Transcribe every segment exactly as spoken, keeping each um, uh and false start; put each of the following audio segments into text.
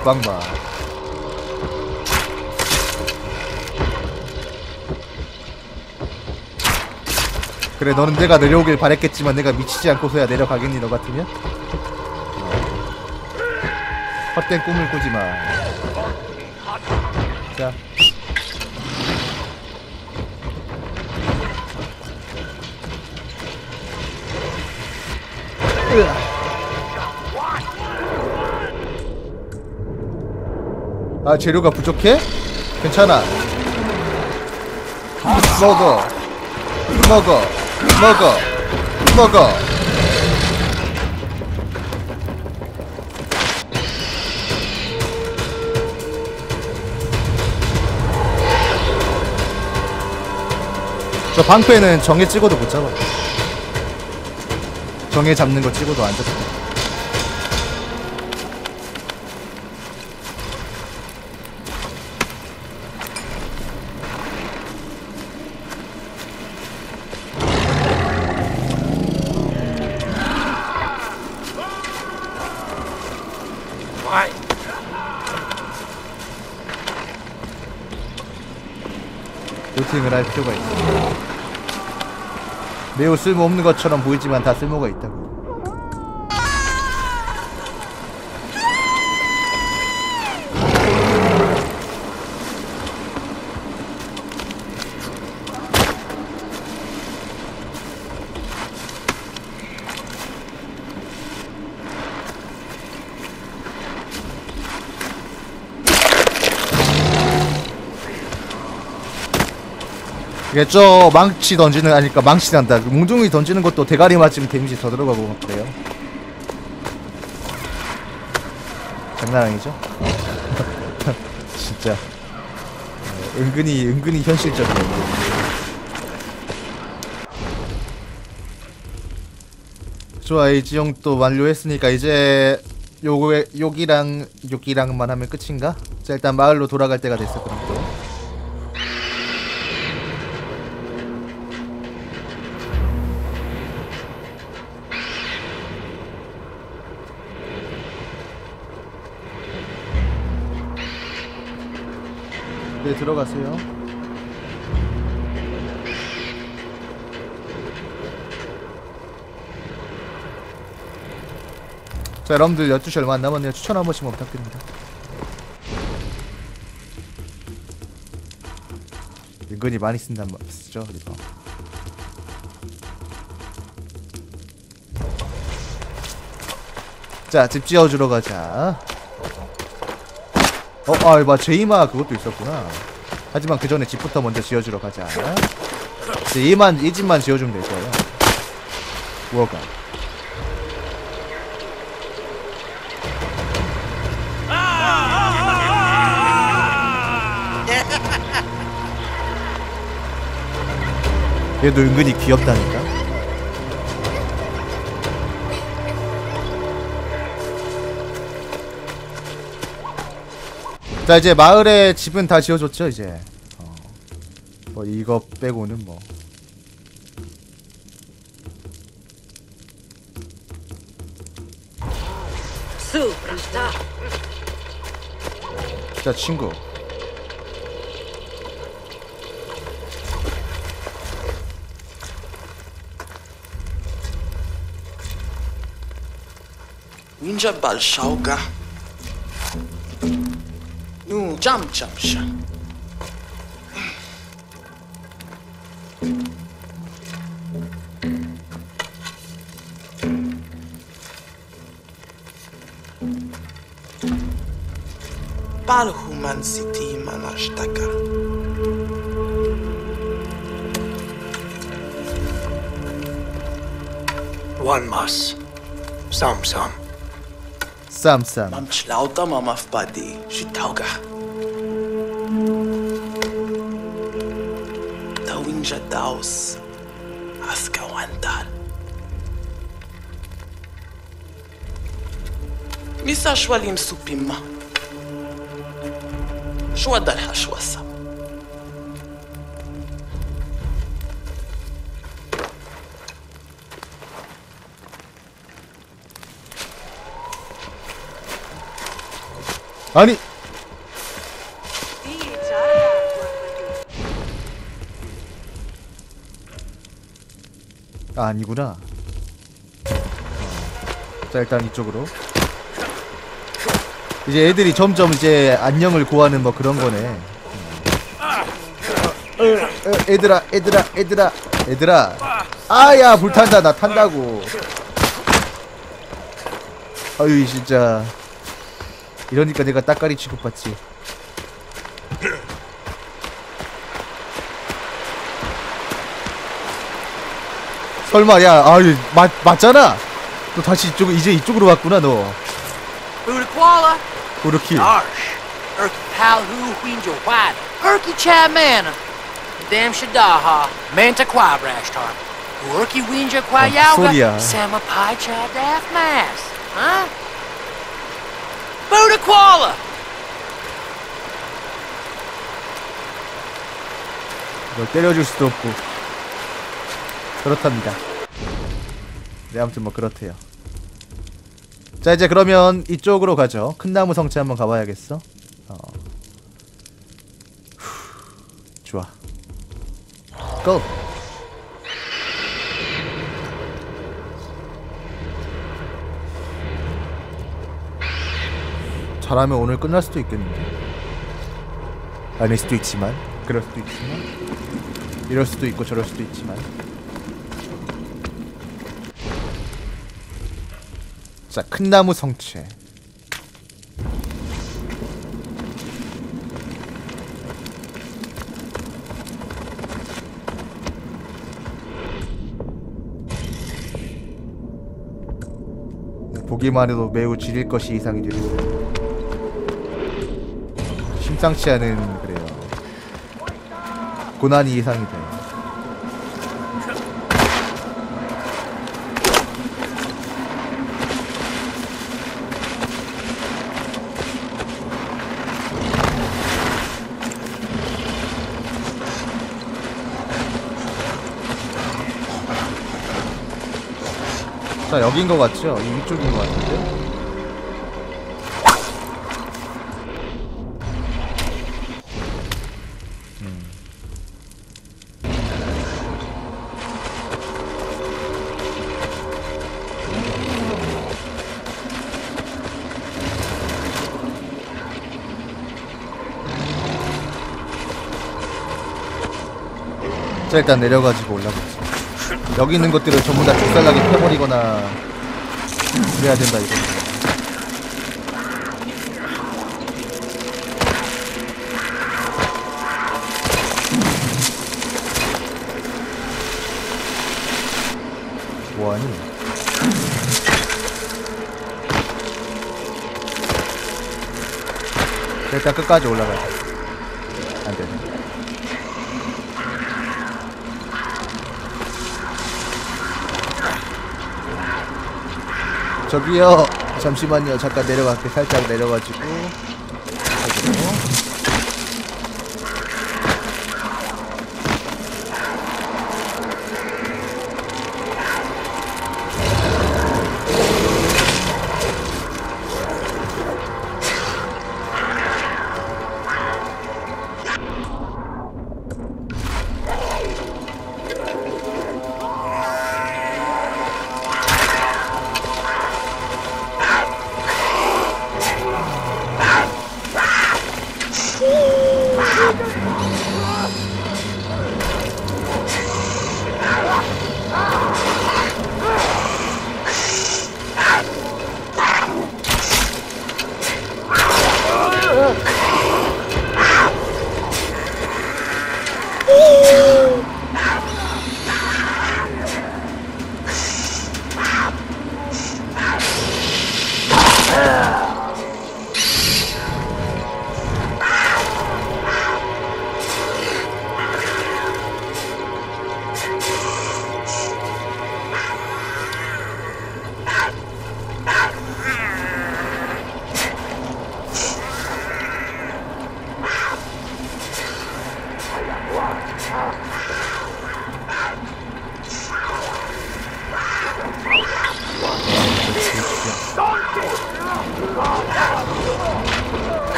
국방마. 그래, 너는 내가 내려오길 바랬겠지만 내가 미치지 않고서야 내려가겠니, 너 같으면? 헛된 꿈을 꾸지마. 자, 아, 재료가 부족해? 괜찮아. 먹어 먹어 먹어 먹어. 저 방패는 정에 찍어도 못 잡아. 정에 잡는 거 찍어도 안 잡혀. 루팅을 할 필요가 있어. 매우 쓸모없는 것처럼 보이지만 다 쓸모가 있다고. 이게 저 망치 던지는 아니까 망치 난다. 몽둥이 던지는 것도 대가리 맞으면 데미지 더 들어가고 막 그래요. 장난 아니죠? 진짜 어, 은근히 은근히 현실적이에요. 좋아, 이 지형 또 완료했으니까 이제 요거에 여기랑 여기랑만 하면 끝인가? 자, 일단 마을로 돌아갈 때가 됐어. 그럼 또 네, 들어가세요. 자, 여러분들 열두 시 얼마 안 남았네요. 추천 한 번씩만 부탁드립니다. 은근히 많이 쓴단 말 쓰죠, 이거. 자, 집 지어주러 가자. 어, 아, 봐, 제이마 그것도 있었구나. 하지만 그 전에 집부터 먼저 지어주러 가자. 이제 얘만, 이 집만 지어주면 될 거예요. 뭐가? 얘도 은근히 귀엽다니까. 자, 이제 마을에 집은 다 지어줬죠 이제. 어, 뭐 이거 빼고는 뭐. 자, 친구. Ninja balshauga. Nu jam jamsha. Pal human city manashtaka. One mas. Some some. 쌈쌈. Mam chlauta mama fbadi. Shitauga. Tawinja daus. Aska wandal. Misa shwalim supima. شوادر حشوسة 아니 아, 아니구나. 자, 일단 이쪽으로. 이제 애들이 점점 이제 안녕을 구하는 뭐 그런 거네. 어, 어, 애들아, 애들아, 애들아, 애들아. 아야, 불탄다. 나 탄다고. 아유, 진짜. 이러니까 내가 따까리 취급받지. 설마, 야, 아유, 맞, 맞잖아. 너 다시 이쪽, 이제 이쪽으로 왔구나, 너. Budaquala, 그렇게. Arsh, Urki Palhu, Winjo White, Urki Chamana, Dam Shadaha, Manta Quabrashtar, Urki Winja 소리야. Quayaga, Sama Pai Cha Daf Mass, huh? Budaquala! 널 때려줄 수도 없고. 그렇답니다. 네, 아무튼 뭐 그렇대요. 자, 이제 그러면 이쪽으로 가죠. 큰 나무 성체 한번 가봐야겠어. 어. 후, 좋아. 고! 잘하면 오늘 끝날 수도 있겠는데. 아닐 수도 있지만, 그럴 수도 있지만, 이럴 수도 있고 저럴 수도 있지만. 자, 큰 나무 성체. 보기만 해도 매우 지릴 것이 이상이 되는데 심상치 않은, 그래요, 고난이 이상이 돼. 자, 여긴 것 같죠? 이 위쪽인 것 같은데? 자, 일단 내려가지고 올라가자. 여기 있는 것들을 전부 다 족살나게 패버리거나 그래야 된다, 이거. 뭐하니? 일단 끝까지 올라가자. 안되네. 저기요, 잠시만요. 잠깐 내려갈게. 살짝 내려가지고. 여기로.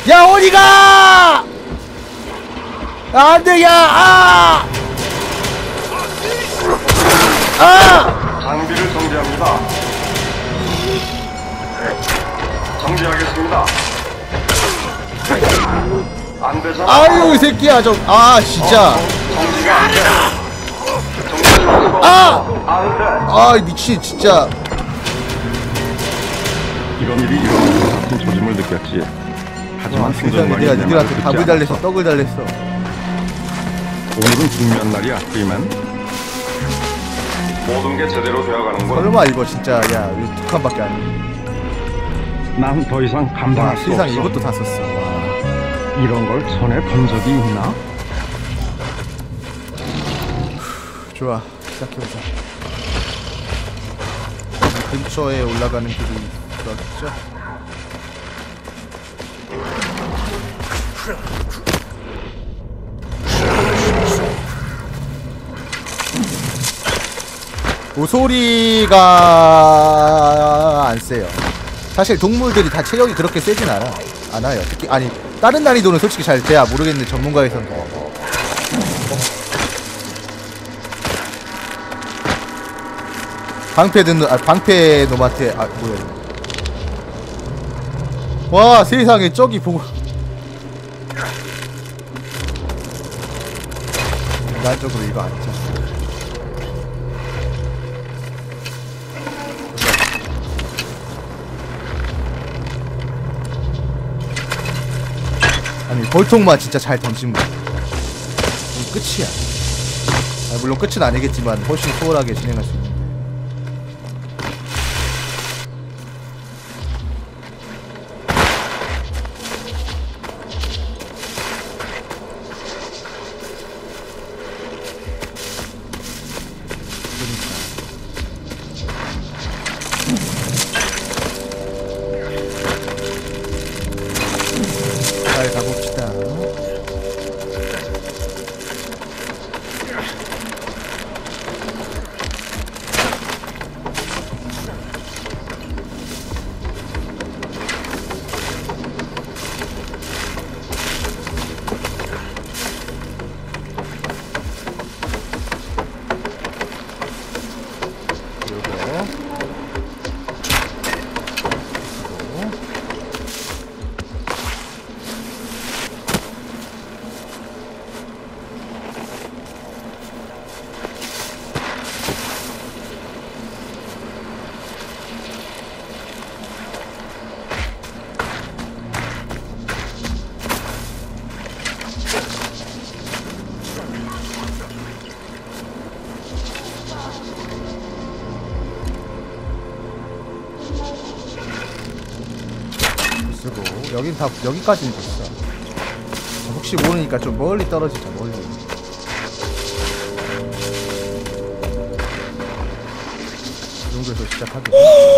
야 어디가! 안돼 야! 아! 아! 장비를 정지합니다. 정지하겠습니다. 안 되잖아. 아유 이 새끼야 좀. 아 진짜. 정지가 안 돼. 정지할 수가 아! 없어. 안 돼. 아 미친 진짜. 이런 일이 일어나서 같은 조짐을 느꼈지. 하지만 와, 세상에 생존망이 내가 내 니들한테 말을 듣지 밥을 않았어. 달래서 떡을 달랬어. 오늘은 중요한 날이야, 프리맨. 모든 게 제대로 되어가는군. 설마 이거 진짜 야 이거 두 칸밖에 안 해. 난 더 이상 와 감당할 수 세상에 없어. 이것도 다 썼어. 와. 이런 걸 손에 본 적이 있나? 좋아 시작해보자. 이 근처에 올라가는 길이 있었죠? 고소리가 안 세요. 사실 동물들이 다 체력이 그렇게 세진 않아. 않아요. 특히 아니 다른 난이도는 솔직히 잘 돼야 모르겠는데 전문가에서는 방패 듣는 아 방패 놈한테 아 뭐야 이거. 와 세상에 저기 보고 인간적으로 이거 아니죠. 아니 볼통만 진짜 잘 던지면 끝이야. 아, 물론 끝은 아니겠지만 훨씬 수월하게 진행할 수 있는데. 잘 가봅시다. 쓰고 여긴 다 여기까지는 됐어. 혹시 모르니까 좀 멀리 떨어지자. 멀리. 이 정도에서 시작하겠다.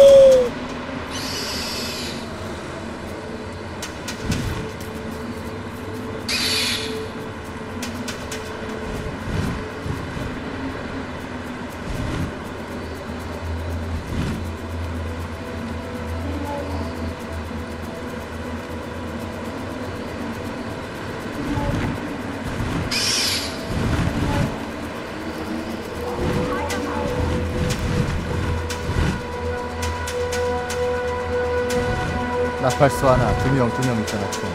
나팔수 하나, 두 명, 두 명 있잖아. 총.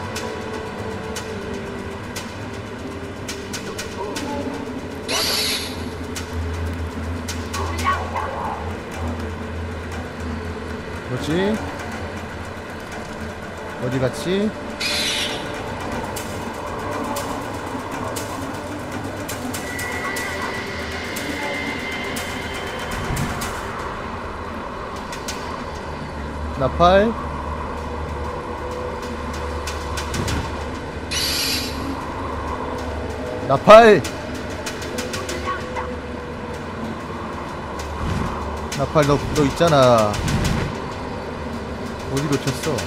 뭐지? 어디 갔지? 나팔? 나팔! 나팔 너, 너 있잖아. 어디 놓쳤어?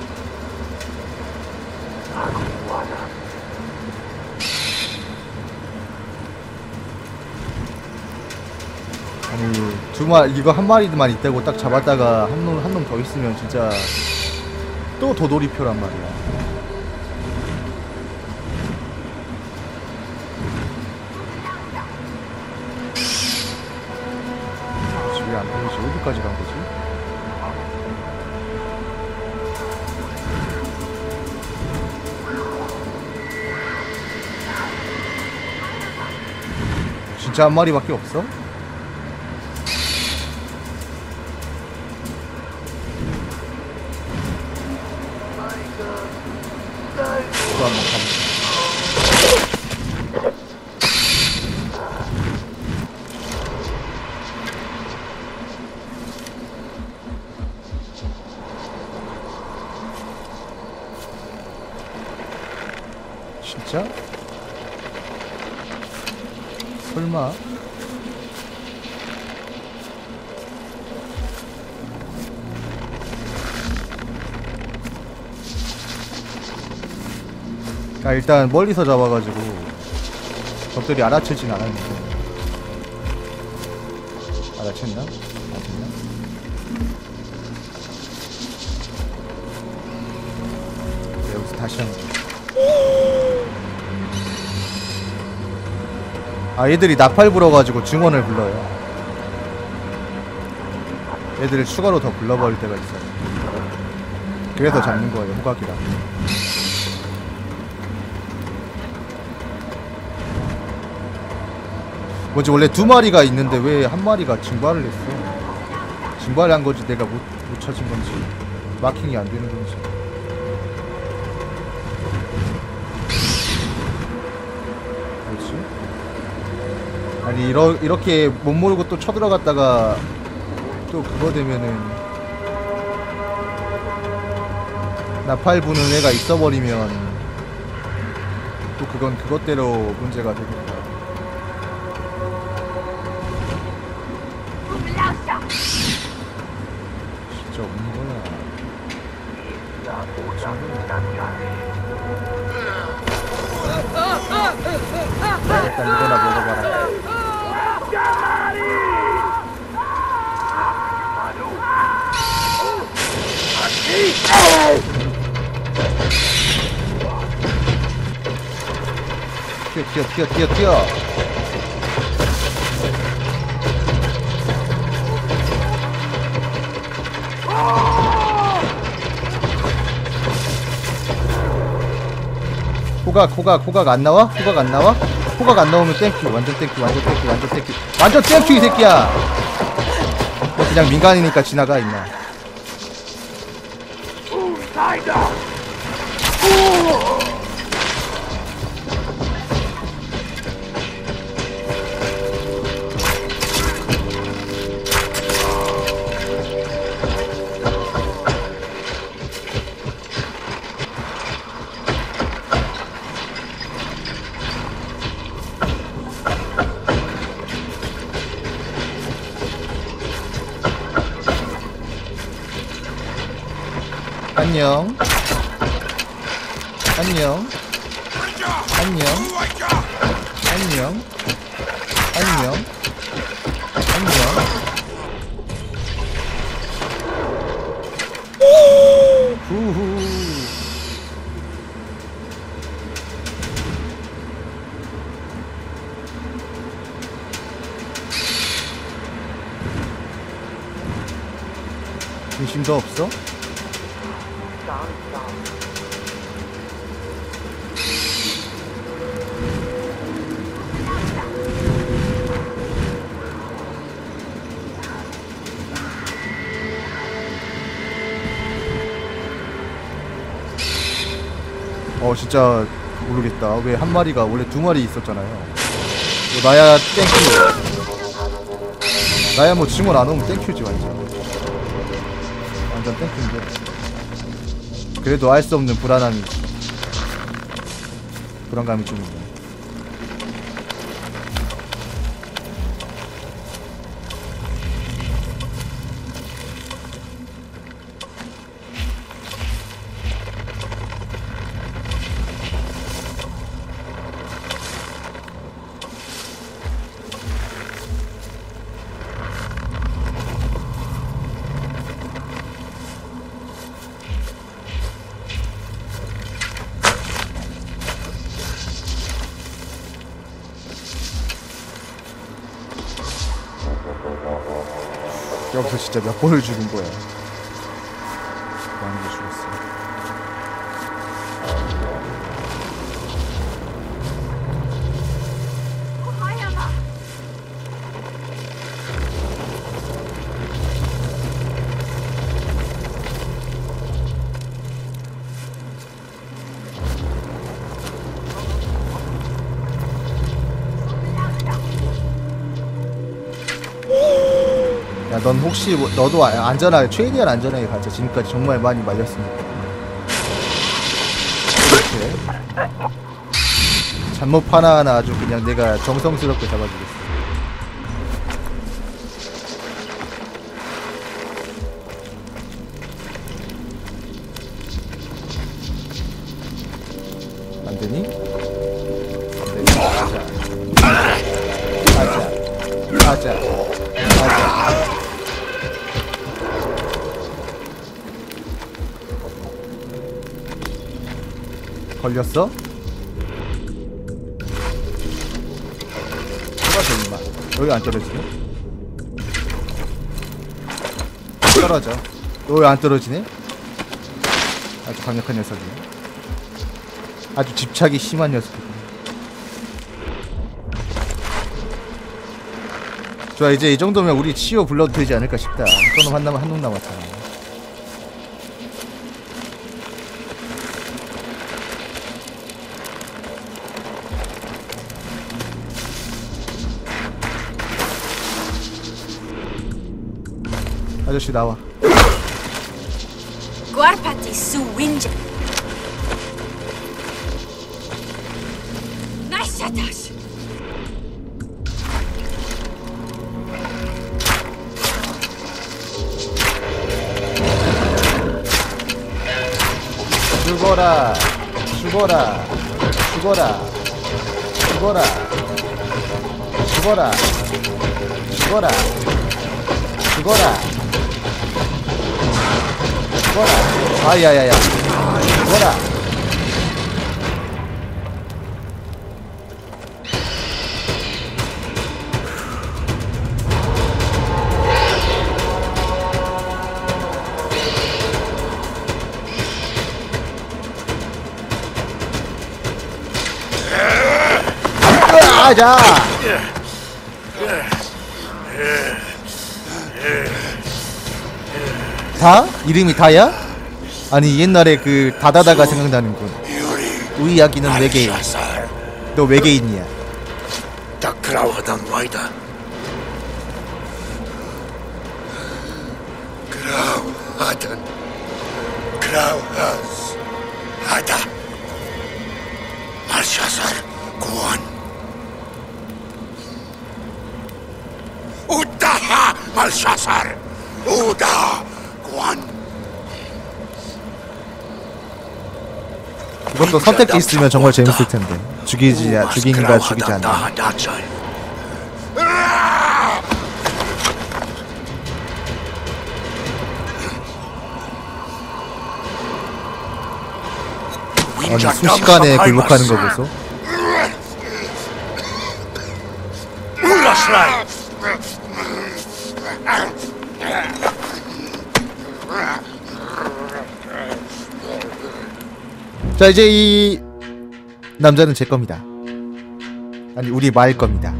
아니 두 마리 이거 한 마리만 있다고 딱 잡았다가 한 놈 한 놈 더 있으면 진짜 또 도돌이표란 말이야. 어디까지 간 거지? 진짜 한 마리밖에 없어? 또 한번 가보자. 진짜? 설마? 아, 일단 멀리서 잡아가지고 적들이 알아채진 않았는데. 알아챘나? 알아챘나? 네, 여기서 다시 한번. 아, 얘들이 나팔 불어가지고 증원을 불러요. 얘들을 추가로 더 불러버릴 때가 있어요. 그래서 잡는 거예요, 호각이라. 뭐지, 원래 두 마리가 있는데 왜 한 마리가 증발을 했어? 증발을 한 건지 내가 못, 못 찾은 건지 마킹이 안 되는 건지. 뭐지? 아니, 이러, 이렇게 못 모르고 또 쳐들어갔다가 또 그거 되면은 나팔 부는 애가 있어버리면 또 그건 그것대로 문제가 되겠다. 진짜 없는 거야. 일단 이거나 먹어봐라. 튀어 튀어 튀어 튀어 튀어. 호각 호각 호각 안 나와? 호각 안 나와? 호각 안 나오면 땡큐. 완전 땡큐 완전 땡큐 완전 땡큐 완전 땡큐 이 새끼야. 너 그냥 민간이니까 지나가 임마. 안녕. 안녕. 안녕. 안녕. 안녕. 안녕. 후후. 중심도 없어? 어 진짜 모르겠다. 왜 한 마리가 원래 두 마리 있었잖아요. 뭐 나야 땡큐. 나야 뭐 증원 안 오면 땡큐지 완전. 완전 땡큐인데. 그래도 알 수 없는 불안함이, 불안감이 좀 있네. 여기서 진짜 몇 번을 죽은 거야. 많이 죽었어. 야, 넌 혹시 뭐, 너도 아- 안전하게 최대한 안전하게 가자. 지금까지 정말 많이 말렸으니까. 이렇게 잠못 하나하나 아주 그냥 내가 정성스럽게 잡아주겠어. 안 되니? 안 되니? 가자. 가자. 가자. 가자. 걸렸어? 떨어져 임마. 여기 안 떨어지네? 떨어져. 여기 안 떨어지네? 아주 강력한 녀석이네. 아주 집착이 심한 녀석이네. 좋아, 이제 이 정도면 우리 치유 불러도 되지 않을까 싶다. 저놈 한 남, 한 놈 남았잖아. 아저씨 나와. Guardati su Winja. Nashatas. 죽어라. 죽어라. 죽어라. 죽어라. 죽어라. 죽어라. 죽어라. 죽어라. 아야야야. 죽어라. 아자. 다? 이름이 다야? 아니 옛날에 그 다다다가 생각나는군. 우리 이야기는 외계인. 너 외계인이야. 다크라우하단 와이다. 크라우하단 크라우하스 하다. 말샤살 고원. 우다하 말샤살 우다 고원. 이것도 선택지 있으면 정말 재밌을 텐데. 죽이지, 죽이는가 죽이지 않나. 아니 순식간에 굴복하는 거 보소. 자 이제 이 남자는 제 겁니다. 아니 우리 말 겁니다.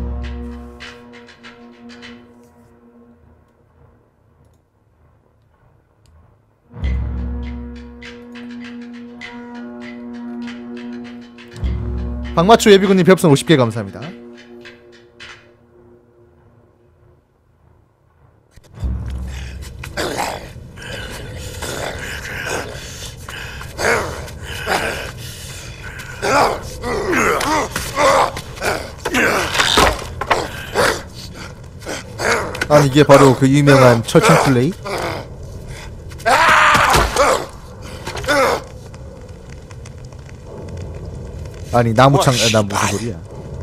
박마추 예비군님 별풍선 오십 개 감사합니다. 아니 이게 바로 그 유명한 철창 플레이? 아니 나무창 아, 나 무슨 소리야?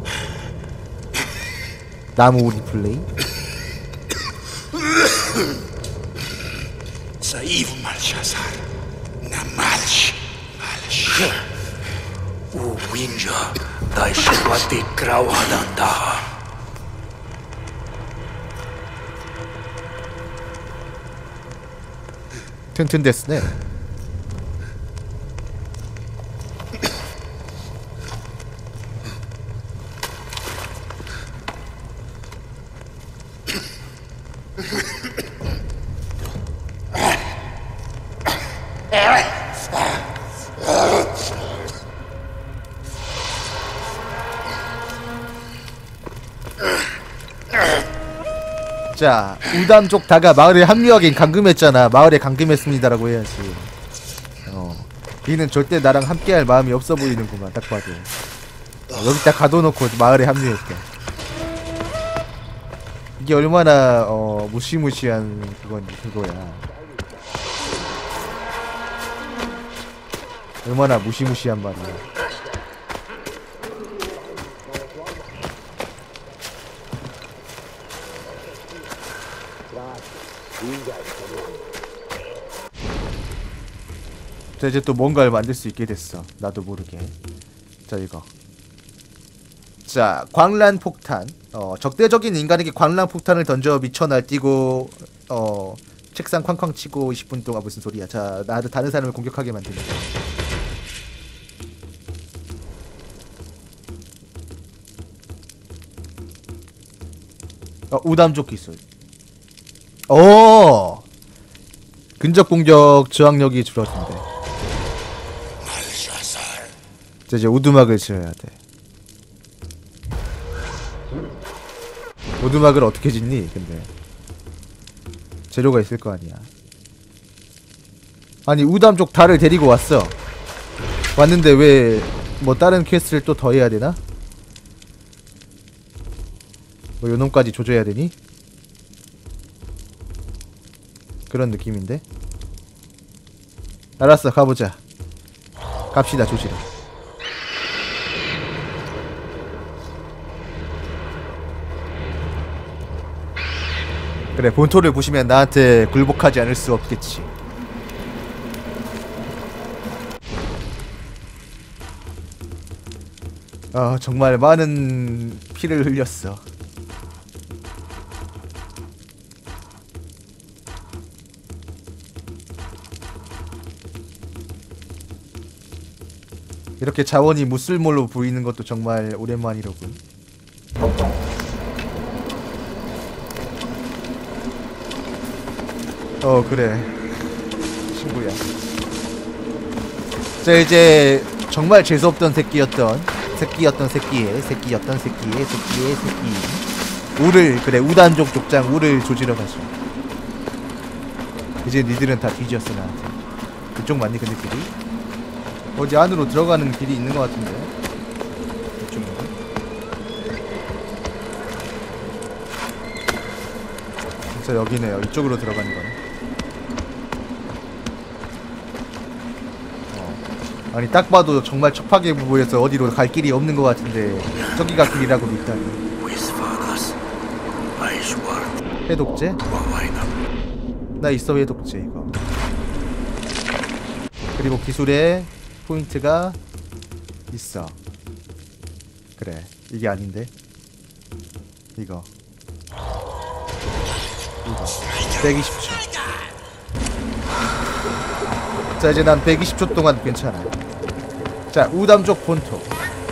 나무 우리 플레이? 사이브 말샤살 나말시 말시 우 윈저 다이시와티 크라우하단다 튼튼데스네. 자, 우담족 다가 마을에 합류하긴 감금했잖아. 마을에 감금했습니다라고 해야지. 어, 이는 절대 나랑 함께할 마음이 없어 보이는구만. 딱 봐도. 어, 여기다 가둬놓고 마을에 합류했대. 이게 얼마나 어 무시무시한 그건 그거야. 얼마나 무시무시한 말이야. 자, 이제 또 뭔가를 만들 수 있게 됐어. 나도 모르게. 자, 이거. 자, 광란 폭탄. 어, 적대적인 인간에게 광란 폭탄을 던져 미쳐 날뛰고 어, 책상 쾅쾅 치고 이십 분 동안. 무슨 소리야. 자, 나를 다른 사람을 공격하게 만드는 거. 어, 우담족 기술. 오! 근접 공격 저항력이 줄어든대. 자, 이제 오두막을 지어야 돼. 오두막을 어떻게 짓니? 근데 재료가 있을 거 아니야. 아니, 우담족 달을 데리고 왔어. 왔는데 왜 뭐 다른 퀘스트를 또 더 해야 되나? 뭐 요놈까지 조져야 되니? 그런 느낌인데? 알았어, 가보자. 갑시다, 조지로. 그래, 본토를 보시면 나한테 굴복하지 않을 수 없겠지. 아, 정말 많은 피를 흘렸어. 이렇게 자원이 무쓸모로 보이는 것도 정말 오랜만이로군. 어, 그래 친구야. 자, 이제 정말 재수없던 새끼였던 새끼였던 새끼의 새끼였던 새끼의 새끼의 새끼 우를, 그래, 우단족 족장 우를 조지러 가죠. 이제 니들은 다 뒤졌어 나한테. 그쪽 맞니? 근데 길이? 어디 안으로 들어가는 길이 있는 것 같은데. 이쪽인가? 진짜 여기네요. 이쪽으로 들어가는 거네. 어. 아니, 딱 봐도 정말 척박해 보여서 어디로 갈 길이 없는 것 같은데 저기가 길이라고 믿다니. 해독제? 나 있어, 해독제 이거. 그리고 기술에 포인트가 있어. 그래, 이게 아닌데. 이거 이거 백이십 초. 자, 이제 난 백이십 초 동안 괜찮아. 자, 우담족 본토.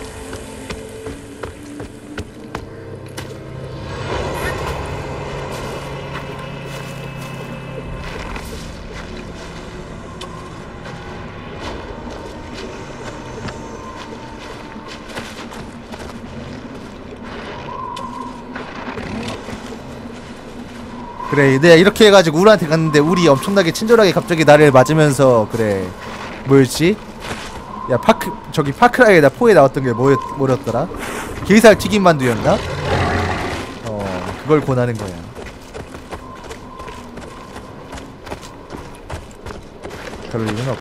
그래, 내가 이렇게 해가지고 우리한테 갔는데 우리 엄청나게 친절하게 갑자기 나를 맞으면서, 그래, 뭐였지? 야, 파크, 저기 파크라이에다 포에 나왔던 게 뭐였, 뭐였더라? 게살 튀김 만두였나? 어, 그걸 권하는 거야. 그럴 리는 없.